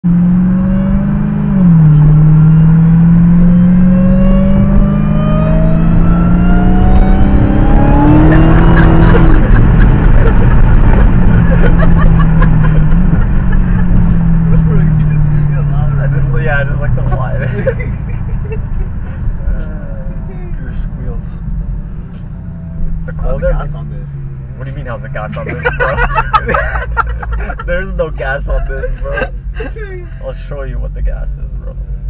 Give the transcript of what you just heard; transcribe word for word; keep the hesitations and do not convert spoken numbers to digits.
Yeah, just like the whine. Your squeals. The colder. How's the gas on this? What do you mean? How's the gas on this, bro? There's no gas on this, bro. I'll show you what the gas is, bro.